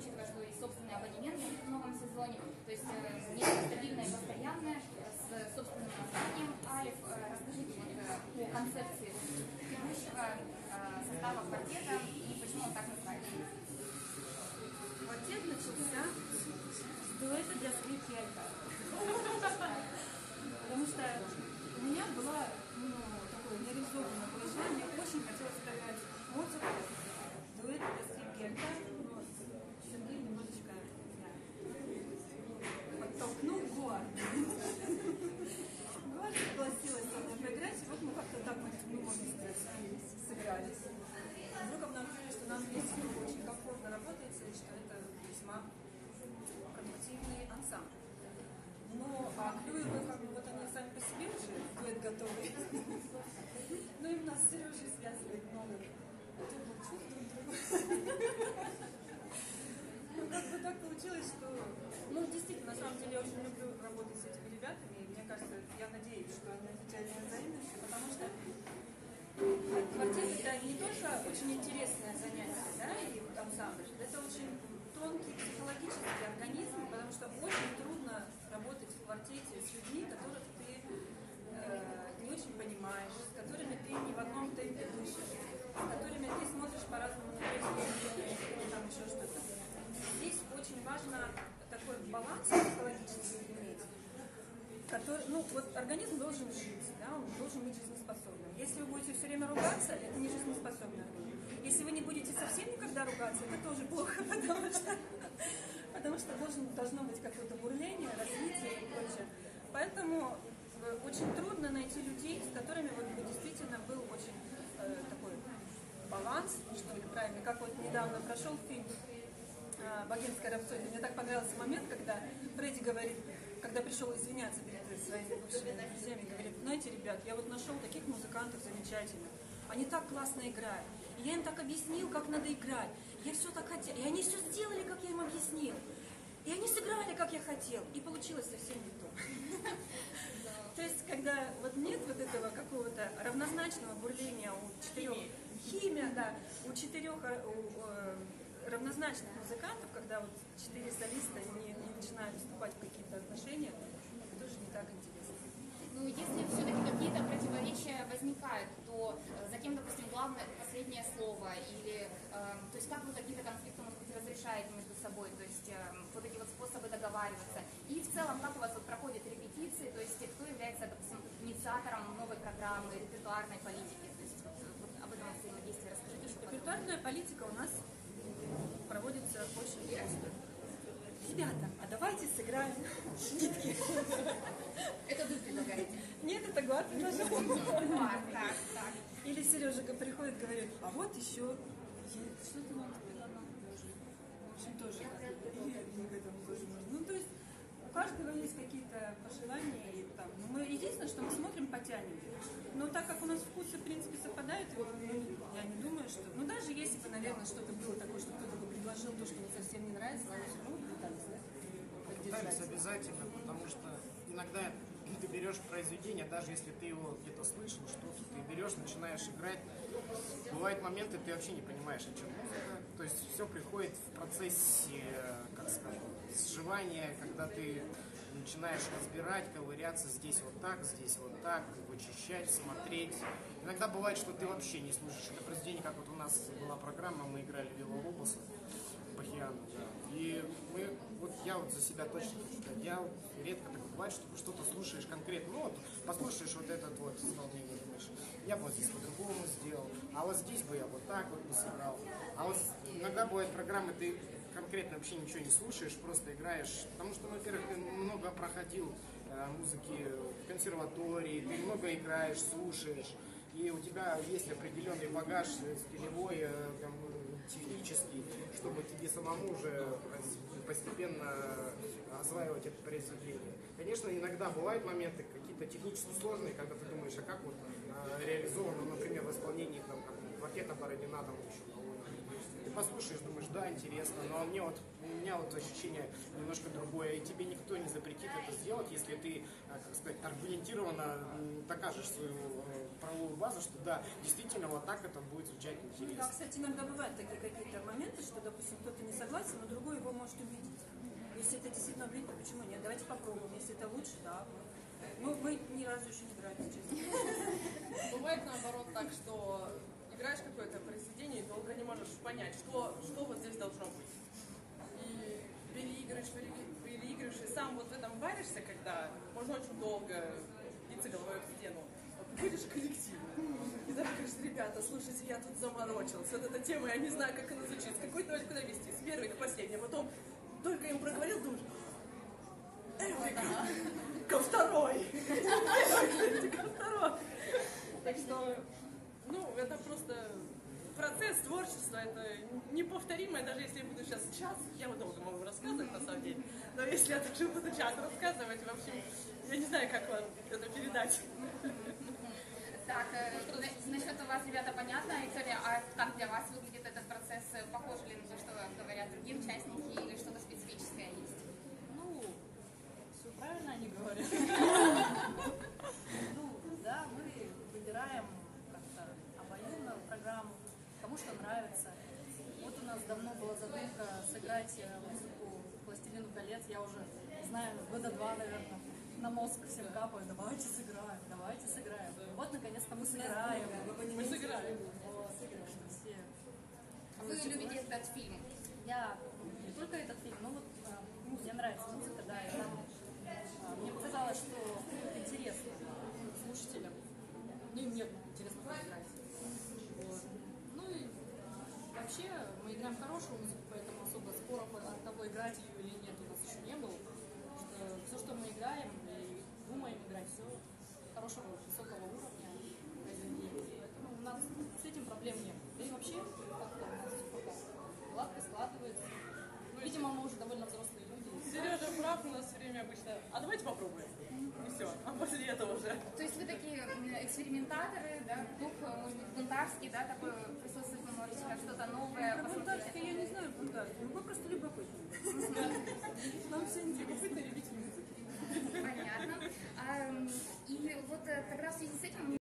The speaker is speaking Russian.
учитывая, что и собственный абонемент в новом сезоне, то есть нечто стабильное и постоянное, с собственным названием Алиф. Расскажите вот о концепции текущего состава квартета и почему он так называется. Квартет начался с дуэта для скрипки и альта. Потому что у меня было такое нереализованное желание, очень хотелось сыграть Моцарта, дуэт для скрипки и альта. Сергей немножечко подтолкнул Гуар. Гуар согласилась со мной поиграть, и вот мы как-то так, можно сказать, сыгрались. Вдруг обнаружили, что нам вместе очень комфортно работается, и что это весьма продуктивный ансамбль. Но Клюевы, вот они сами по себе уже дуэт готовы. Но им нас с Сережей связывает много теплых чувств друг к другу. Ну, как бы так получилось, что... Ну, действительно, на самом деле, я очень люблю работать с этими ребятами, и мне кажется, я надеюсь, что они отвечают на взаимности, потому что квартет — это не только очень интересное занятие, да, и ансамбль, это очень тонкий психологический организм, потому что очень трудно работать в квартете с людьми, которых ты не очень понимаешь, с которыми ты не в одном темпе дышишь, с которыми ты смотришь по-разному на произведение или там еще что-то. Здесь очень важно такой баланс психологический иметь. Который, ну, вот организм должен жить, да, он должен быть жизнеспособным. Если вы будете все время ругаться, это не жизнеспособный организм. Если вы не будете совсем никогда ругаться, это тоже плохо, потому что должно быть какое-то бурление, развитие и прочее. Поэтому очень трудно найти людей, с которыми вот действительно был очень такой баланс, что ли, правильно, как вот недавно прошел фильм «Богемская рапсодия». Мне так понравился момент, когда Фредди говорит, когда пришел извиняться перед своими бывшими друзьями, говорит: знаете, ребят, я вот нашел таких музыкантов замечательных, они так классно играют, и я им так объяснил, как надо играть, я все так хотел, и они все сделали, как я им объяснил, и они сыграли, как я хотел, и получилось совсем не то. То есть, когда вот нет вот этого какого-то равнозначного бурления у четырех, химия, да, у четырех равнозначных музыкантов, когда вот 4 солиста не начинают вступать в какие-то отношения, это тоже не так интересно. Ну, если все-таки какие-то противоречия возникают, то за кем, допустим, главное последнее слово, или, то есть как вы какие-то конфликты, может быть, разрешаете между собой, то есть вот эти вот способы договариваться, и в целом как у вас вот проходят репетиции, то есть кто является, допустим, инициатором новой программы, репертуарной политики, то есть вот об этом взаимодействии расскажите еще. Репертуарная политика у нас проводится очень просто. Ребята, а давайте сыграем шнитки. Это вы предлагаете? Нет, это Гуар предложил. Так. Или Сережа приходит, говорит: а вот еще что-то нам предлагал. В общем, тоже. И в этом тоже можно. Ну, то есть у каждого есть какие-то пожелания. И там. Мы, единственное, что мы смотрим, потянем. Но так как у нас вкусы, в принципе, совпадают, я не думаю, что... Ну, даже если бы, наверное, что-то было такое, что кто-то бы предложил то, что мне совсем не нравится, но все равно пытались, да? Пытались обязательно, потому что иногда ты берешь произведение, даже если ты его где-то слышал, что-то, ты берешь, начинаешь играть. Бывают моменты, ты вообще не понимаешь, о чем музыка. То есть все приходит в процессе, как сказать, сживания, когда ты начинаешь разбирать, ковыряться здесь вот так, вычищать, смотреть. Иногда бывает, что ты вообще не слушаешь это произведение, как вот у нас была программа, мы играли Вилла Лобоса, Бахиану, да. И мы, вот я вот за себя точно хочу сказать, я редко так бывает, что что-то слушаешь конкретно, ну вот послушаешь вот этот вот исполнение, думаешь, я бы вот здесь по-другому сделал, а вот здесь бы я вот так вот бы сыграл. А вот иногда бывают программы, ты конкретно вообще ничего не слушаешь, просто играешь, потому что, во-первых, ты много проходил музыки в консерватории, ты много играешь, слушаешь, и у тебя есть определенный багаж стилевой, там, технический, чтобы тебе самому уже постепенно осваивать это произведение. Конечно, иногда бывают моменты какие-то технически сложные, когда ты думаешь, а как вот реализовано, например, в исполнении там, квартета Бородина, там еще, ты послушаешь, думаешь, да, интересно, но у меня вот ощущение немножко другое, и тебе никто не запретит это сделать, если ты, как сказать, аргументированно докажешь свою правовую базу, что да, действительно, вот так это будет звучать Да, интересно. кстати, иногда бывают такие какие-то моменты, что, допустим, кто-то не согласен, но другой его может увидеть. Если это действительно блин, то почему нет? Давайте попробуем. Если это лучше, да. Мы ни разу еще не играли, честно. Бывает наоборот так, что играешь какое-то произведение и долго не можешь понять, что вот здесь должно быть. И переигрываешь, и сам вот в этом варишься, когда можно очень долго биться головой в стену. Вот будешь коллективно. И так говоришь, ребята, слушайте, я тут заморочился. Вот эта тема, я не знаю, как она звучит. С какой точки куда вести? С первой к последней. Потом только им проговорил, думаешь, Эврика, ко второй. Ко второй. Так что, ну, это просто процесс творчества, это неповторимое, даже если я буду сейчас час, я вот долго могу рассказывать на самом деле, но если я даже буду час рассказывать, в общем, я не знаю, как вам это передать. Так, насчет у вас, ребята, понятно, Виктория, а как для вас выглядит этот процесс? Похож ли на то, что говорят другие участники, или что-то специфическое есть? Ну, все правильно они говорят. Ну, да, мы выбираем как-то обоюдно программу, кому что нравится. Вот у нас давно была задумка сыграть музыку «Пластилину колец». Я уже знаю, года 2, наверное, на мозг всем капаю. Давайте сыграем, давайте сыграем. Вот, наконец-то мы сыграем. Мы сыграем. Вот, что все. Вы любите этот фильм? Я не только этот фильм, но вот мне нравится музыка, да, и там мне показалось, что интересно слушателям. Ну и мне интересно поиграть. Вот. Ну и вообще мы играем хорошую музыку, поэтому особо споров от того, играть ее или нет, у нас еще не было. Потому что все, что мы играем и думаем играть, все хорошего, высокого уровня произведения. Поэтому у нас с этим проблем нет. Да и вообще, как-то у нас пока гладко складывается. Видимо, мы уже довольно взрослые люди. Сережа прав, у нас все время обычно, а давайте попробуем. И все, а после этого уже. То есть вы такие экспериментаторы, да, дух, может быть, бунтарский, да, такой присутствует немножечко, что-то новое. Про бунтарское я не знаю бунтарское, мы просто любопытны. Нам все интересно. Понятно. И вот тогда в связи с этим